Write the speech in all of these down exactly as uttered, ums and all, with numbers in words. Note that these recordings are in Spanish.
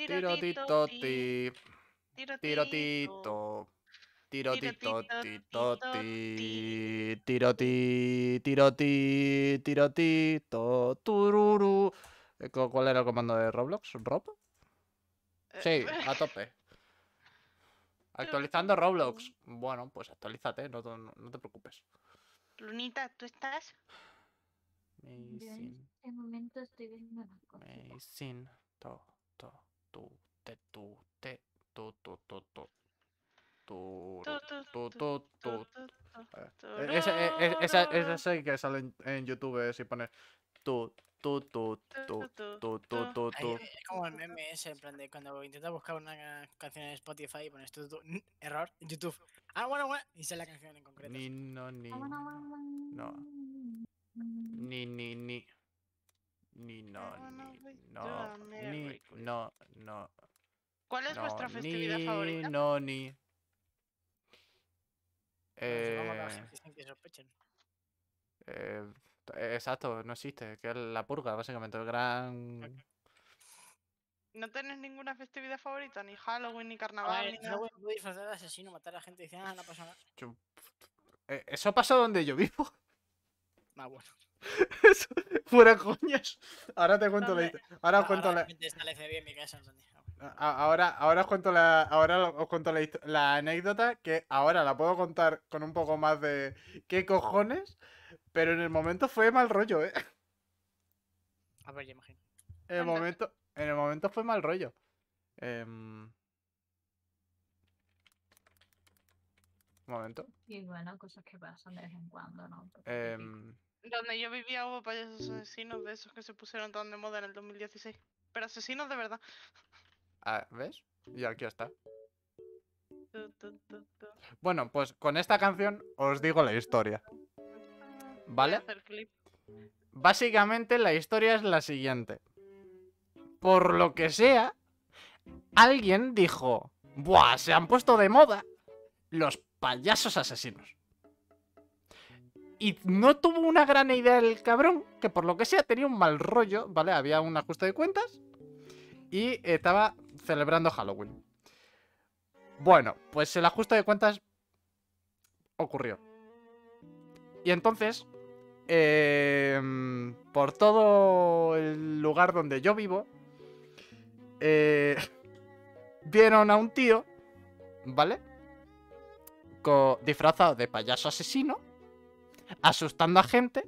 Tirotito, ti. Tirotito. Tirotito, tito, ti. Tiroti, tiroti, tirotito, tururu. Eh, cu- ¿Cuál era el comando de Roblox? ¿Rob? Sí, a tope. Actualizando Roblox. Bueno, pues actualízate, no, no, no te preocupes. Lunita, ¿tú estás? Yo en Amazing. este momento estoy viendo las cosas. Amazing. To, to, tu, te, tu, te, tu, tu, tu, tu. Tu, Tu, tu, tu, tu, tu, tu, tu. tu, tu. Eh, Esa, eh, esa, esa es el que sale en, en YouTube si pones tu, tu, tu, tu, tu, tu, tu, Ay, tu. Es como el meme ese, en plan de cuando intentas buscar una canción en Spotify y pones tu, tu, n- error en YouTube. Ah, bueno, bueno. Y sale la canción en concreto. Ni, no, ni, no. No. Ni, ni, ni. Ni, no, ni, no, ni, no, no. ¿Cuál es No, vuestra festividad ni, favorita? no, ni. Bueno, supongo que la Eh, gente dicen que sospechen. eh, exacto, no existe. Que es la purga, básicamente. El gran. ¿No tenés ninguna festividad favorita? Ni Halloween, ni A carnaval, ver, ni nada. Halloween puedo disfrazar de asesino, matar a gente y decir, ah, no pasa nada. Yo- eh, Eso pasa donde yo vivo. Ah, bueno. Eso, fuera coñas. Ahora te cuento la ¿Dónde? historia. Ahora os Ahora cuento de la. repente está el F B I en mi casa. en plan de, ah, bueno. a- Ahora, ahora os cuento la. Ahora os cuento la, histo- la anécdota. Que ahora la puedo contar con un poco más de. ¿Qué cojones? Pero en el momento fue mal rollo, eh. A ver, ya imagino. En el Anda. momento. En el momento fue mal rollo. Em, un momento. Y bueno, cosas que pasan de vez en cuando, ¿no? Porque típico. Em, Donde yo vivía hubo payasos asesinos de esos que se pusieron tan de moda en el dos mil dieciséis. Pero asesinos de verdad. ah, ¿ves? Y aquí está. Tu, tu, tu, tu. Bueno, pues con esta canción os digo la historia. Voy a ¿Vale? hacer clip. Básicamente la historia es la siguiente. Por lo que sea, alguien dijo, ¡buah! Se han puesto de moda los payasos asesinos. Y no tuvo una gran idea el cabrón, que por lo que sea tenía un mal rollo, ¿vale? Había un ajuste de cuentas y estaba celebrando Halloween. Bueno, pues el ajuste de cuentas ocurrió. Y entonces, eh, por todo el lugar donde yo vivo, eh, vieron a un tío, ¿vale? Co- disfrazado de payaso asesino, asustando a gente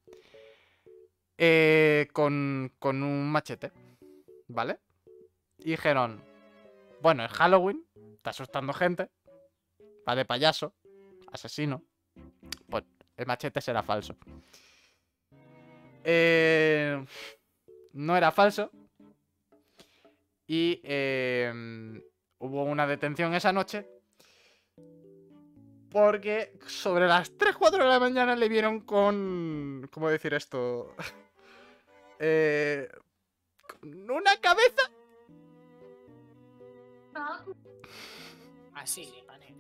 eh, con, con un machete, ¿vale? Y dijeron, bueno, es Halloween, está asustando gente, va de payaso, asesino, pues el machete será falso. Eh, no era falso. Y eh, hubo una detención esa noche. Porque sobre las tres, cuatro de la mañana le vieron con... ¿Cómo decir esto? eh, con una cabeza. Ah, Así, vale.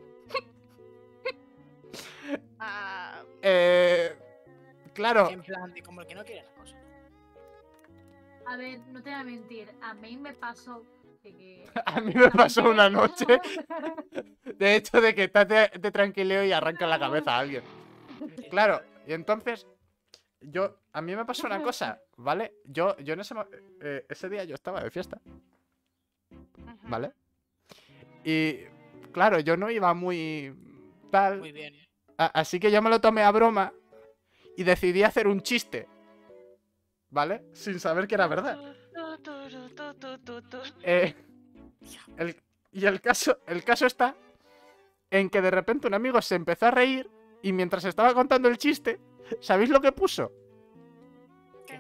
Ah, Eh, claro. En plan de como el que no quiere la cosa. a ver, no te voy a mentir, a mí me pasó de que... A mí me pasó una noche. De hecho, de que estás de, de tranquileo y arranca la cabeza a alguien. Claro, y entonces... Yo, a mí me pasó una cosa, ¿vale? Yo, yo en ese, mo- eh, ese día yo estaba de fiesta, ujú. ¿vale? Y claro, yo no iba muy tal, Muy bien. a- así que yo me lo tomé a broma y decidí hacer un chiste, ¿vale? Sin saber que era verdad. Tu, tu, tu, tu, tu, tu, tu. Eh, el- y el caso, el caso está en que de repente un amigo se empezó a reír y mientras estaba contando el chiste, ¿sabéis lo que puso? ¿Qué?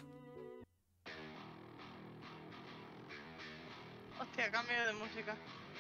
Hostia, cambio de música.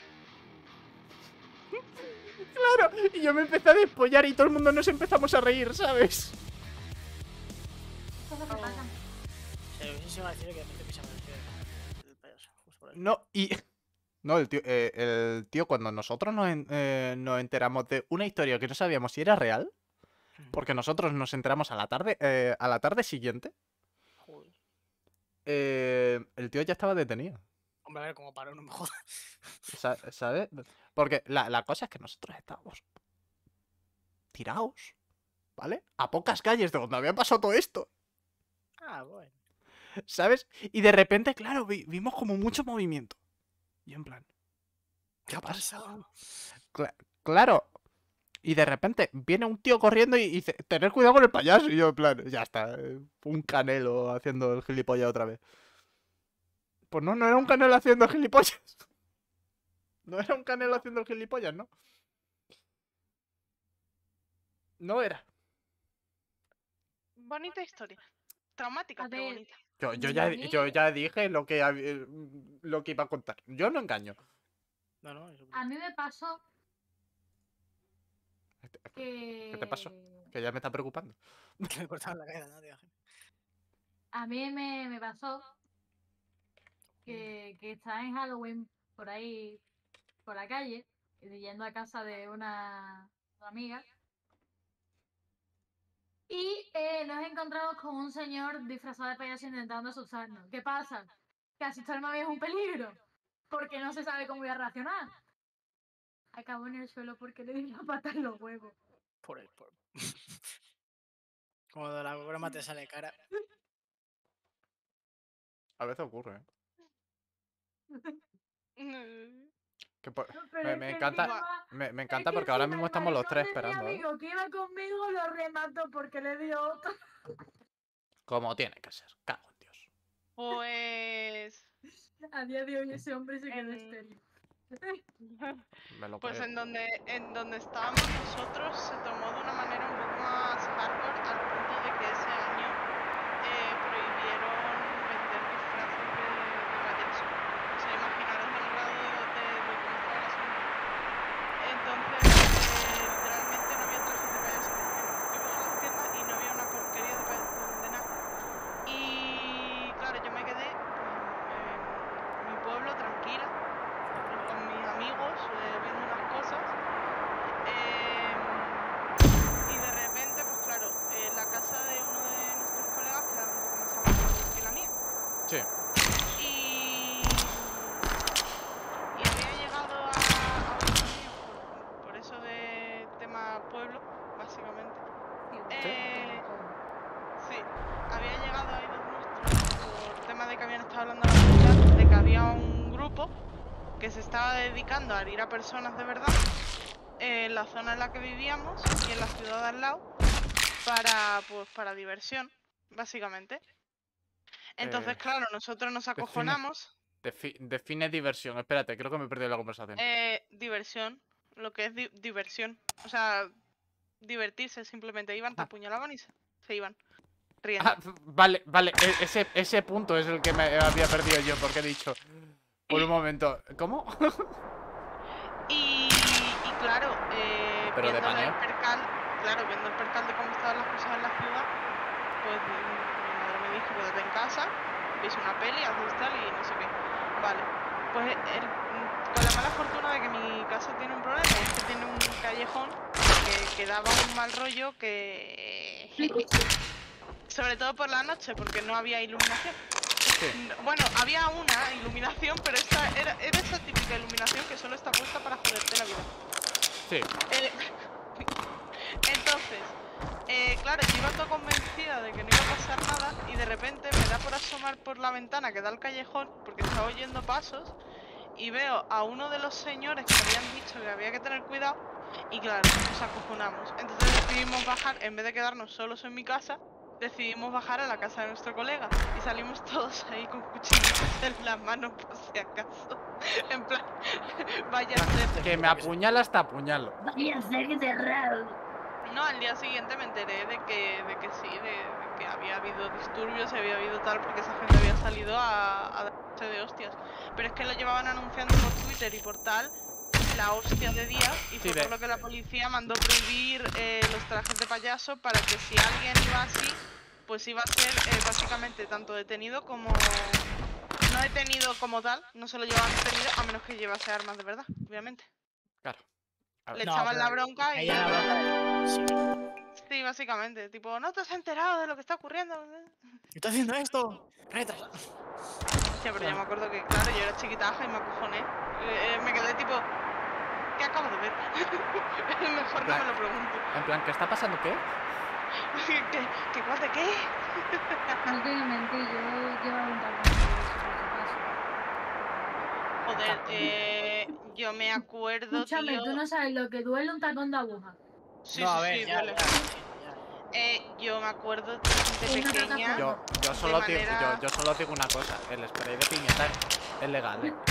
Claro, y yo me empecé a despollar y todo el mundo nos empezamos a reír, ¿sabes? Cosas que pasan. Se lo hubiese sido más gracioso que de repente pisamos el tío del- del payaso. Justo por ahí. No, y... No, el tío, eh, el tío cuando nosotros nos, en- eh, nos enteramos de una historia que no sabíamos si era real, porque nosotros nos enteramos a la tarde, eh, a la tarde siguiente, Joder. eh, el tío ya estaba detenido. Hombre, a ver cómo paró, no me jodas. Sa- ¿Sabes? Porque la, la cosa es que nosotros estábamos tirados, ¿vale? A pocas calles de donde había pasado todo esto, Ah, bueno. ¿sabes? Y de repente, claro, vi- vimos como mucho movimiento. Y en plan, ¿Qué ha pasado? Cla- claro. Y de repente viene un tío corriendo y dice, tener cuidado con el payaso. Y yo, en plan, ya está, eh, un canelo haciendo el gilipollas otra vez. Pues no, no era un canelo haciendo el gilipollas. No era un canelo haciendo el gilipollas, ¿no? No era. Bonita historia. Traumática, A pero ver. bonita. Yo, yo, ya, A mí- yo ya dije lo que, hab- lo que iba a contar. Yo no engaño. No, no, eso. A mí me pasó ¿Qué que... te pasó? Que ya me está preocupando. Que me cortaron la cabeza, ¿no, tío? A mí me, me pasó que, que estaba en Halloween por ahí, por la calle, y yendo a casa de una, una amiga. Y eh, nos encontramos con un señor disfrazado de payaso intentando asustarnos. ¿Qué pasa? Que asustarme a mí es un peligro, porque no se sabe cómo voy a reaccionar. Acabó en el suelo porque le di la pata en los huevos. Por el por... Como de la broma te sale cara. A veces ocurre, ¿eh? Mm. Que por- Pero me, es me que encanta, encima- me, me es encanta que porque ahora encima mismo el estamos los maricón tres de mi esperando, ¿eh? amigo que iba conmigo lo remató porque le dio otro. Como tiene que ser. Cago en Dios. Pues. A día de hoy ese hombre se quedó En- estéril. Me lo Pues creo. en donde, en donde estábamos nosotros se tomó de una manera un poco más hardcore al punto de que ese año eh, prohibieron vender disfraces de, de payaso. O sea, imaginaros el grado de, de, de cómo estaba el asunto. Entonces, eh, literalmente no había trajes de payaso en las tiendas. Tú ibas a las tiendas y no había una porquería de payaso de nada. Y claro, yo me quedé pues, en mi pueblo tranquila con mis amigos eh, viendo unas cosas eh, y de repente pues claro eh, la casa de uno de nuestros colegas quedaba un poco más abajo que la mía Sí. y, y había llegado a, a otros amigos por, por eso de tema pueblo básicamente eh, sí había llegado a dos nuestros por tema de que habían estado hablando a la comunidad de que había un grupo que se estaba dedicando a herir a personas de verdad en la zona en la que vivíamos y en la ciudad de al lado para, pues, para diversión, básicamente. Entonces, Eh, claro, nosotros nos define- acojonamos. Defi- define diversión. Espérate, creo que me he perdido la conversación. Eh, diversión, lo que es di- diversión. O sea, divertirse simplemente. Iban, te Ah. apuñalaban y se, se iban riendo. Ah, vale, vale. e- Ese, ese punto es el que me había perdido yo porque he dicho... Por un momento... ¿Cómo? Y, y claro, eh, Pero de viendo el paneo. percal, claro, viendo el percal de cómo estaban las cosas en la ciudad, pues mi, mi madre me dijo, quédate en casa, veis una peli, haces tal y no sé qué. Vale, pues el- con la mala fortuna de que mi casa tiene un problema, y es que tiene un callejón que, que daba un mal rollo que... Sobre todo por la noche, porque no había iluminación. Sí. N- Bueno, había una iluminación, pero esta era, era esa típica iluminación que solo está puesta para joderte la vida. Sí. Eh, entonces, eh, claro, yo iba toda convencida de que no iba a pasar nada y de repente me da por asomar por la ventana que da al callejón porque estaba oyendo pasos y veo a uno de los señores que habían dicho que había que tener cuidado y claro, nos acojonamos. Entonces decidimos bajar, en vez de quedarnos solos en mi casa, decidimos bajar a la casa de nuestro colega y salimos todos ahí con cuchillos en las manos por si acaso. En plan, vaya a ser. Que me apuñalas, te apuñalo. Vaya a ser que cerrado. No, al día siguiente me enteré de que, de que sí, de, de que había habido disturbios y había habido tal, porque esa gente había salido a, a darse de hostias. Pero es que lo llevaban anunciando por Twitter y por tal, la hostia de días, y Sí, fue de- por lo que la policía mandó prohibir eh, los trajes de payaso para que si alguien iba así, pues iba a ser eh, básicamente tanto detenido como... No detenido como tal, no se lo llevaban detenido, a menos que llevase armas de verdad, obviamente. Claro. A Le ver. No, echaban la pero bronca y... ella la bronca del- sí. Sí, básicamente. Tipo, ¿no te has enterado de lo que está ocurriendo? ¿Está haciendo esto? Retrasado. Hostia, pero yo me acuerdo que, claro, yo era chiquitaja y me acojoné. Eh, eh, me quedé tipo, ¿qué acabo de ver? Mejor no me lo pregunto. En plan, ¿qué está pasando? ¿Qué? ¿Qué? ¿Qué? ¿Cuál de qué? No te voy a mentir, yo llevaba un talón de eso, por si acaso. Joder, eh, yo me acuerdo, Escúchame, tío. tú no sabes lo que duele un tacón de aguja. Sí, No, sí, a ver, sí, ya, duele. ya, ya. Eh, yo me acuerdo de Una pequeña. plataforma. Yo, yo, De solo digo, manera- yo, yo solo digo una cosa. El spray de pimienta es legal, ¿eh?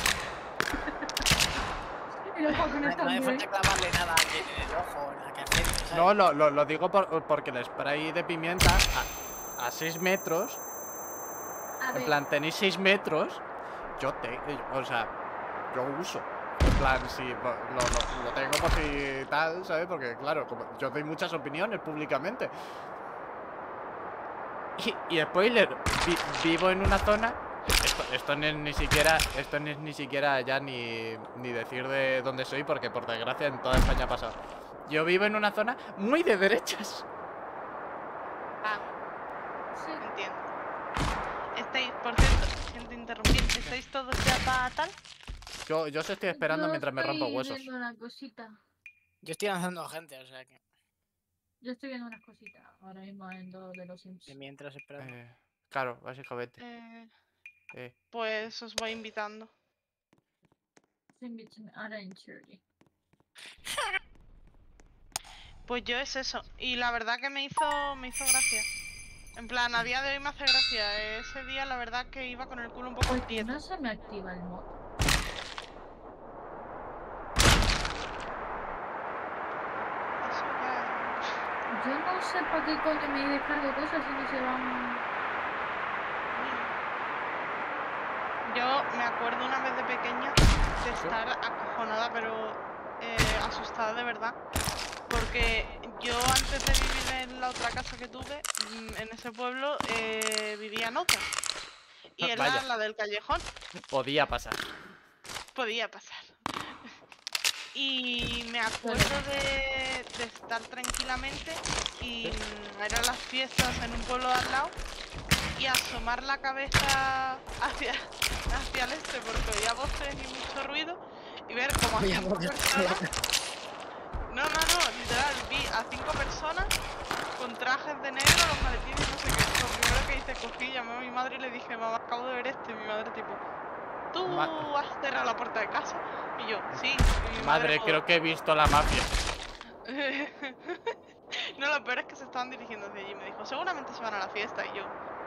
Y los tacones No, no hace también. falta clavarle nada a alguien en el ojo, nada que hacer. ¿sabes? No, lo, lo, lo digo por- porque el spray de pimienta a seis metros, A en ver, plan, tenéis seis metros, yo te, o sea, yo uso. En plan, si lo, lo, lo tengo por si tal, ¿sabes? Porque claro, como yo doy muchas opiniones públicamente. Y, y spoiler, vi- vivo en una zona. Esto, esto no es ni siquiera. Esto no es ni siquiera ya ni, ni decir de dónde soy, porque por desgracia en toda España ha pasado. Yo vivo en una zona muy de derechas. Ah, sí. entiendo. Estáis, por cierto, siento interrumpir, ¿estáis todos ya para tal? Yo, yo os estoy esperando Yo mientras me rompo estoy huesos. viendo una cosita. Yo estoy lanzando gente, o sea que. Yo estoy viendo unas cositas ahora mismo en todo de los Sims. De mientras esperando. Eh, claro, básicamente. Eh, Eh, pues os voy invitando. Sims Adventure. Pues yo es eso. Y la verdad que me hizo, me hizo gracia. En plan, a día de hoy me hace gracia. Ese día la verdad que iba con el culo un poco ¿Por qué quieto. no se me activa el mod? Eso ya. Yo no sé para qué coño me descargo cosas si no se van. Yo me acuerdo una vez de pequeña de estar acojonada, pero eh, asustada de verdad. Porque yo antes de vivir en la otra casa que tuve, mm, en ese pueblo, eh, vivía en otra. Y Ah, era vaya. la del callejón. podía pasar. Podía pasar. Y me acuerdo de, de estar tranquilamente y mm, eran las fiestas en un pueblo de al lado y asomar la cabeza hacia, hacia el este porque oía voces y mucho ruido y ver como a Oía cinco voces. personas. No, no, no, literal, vi a cinco personas con trajes de negro, los maletines, no sé qué. Lo primero que hice, cogí, llamé a mi madre y le dije, mamá, acabo de ver esto. Y mi madre tipo, ¿tú Ma- has cerrado la puerta de casa? Y yo, sí. Y mi Madre, modo, creo que he visto la mafia. No, lo peor es que se estaban dirigiendo hacia allí. Me dijo, seguramente se van a la fiesta. Y yo,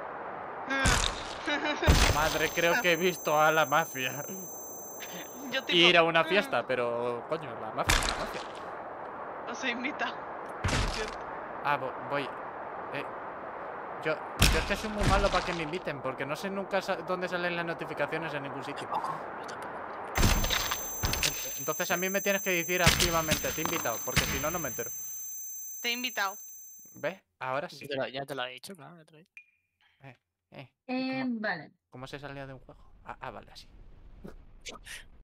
Madre, creo que he visto a la mafia. yo tipo, Ir a una fiesta, pero coño, la mafia, la mafia. os he invitado. Es cierto. Ah, vo- voy. Eh, yo, yo es que soy muy malo para que me inviten, porque no sé nunca sa- dónde salen las notificaciones en ningún sitio. Tampoco, yo tampoco. En- Entonces a mí me tienes que decir activamente, te he invitado, porque si no, no me entero. Te he invitado. ¿Ves? Ahora sí. Ya te lo, ya te lo he dicho, claro, ya te lo he dicho. Eh, eh. ¿Y Eh, cómo, vale. cómo se salía de un juego? Ah, ah, vale, así.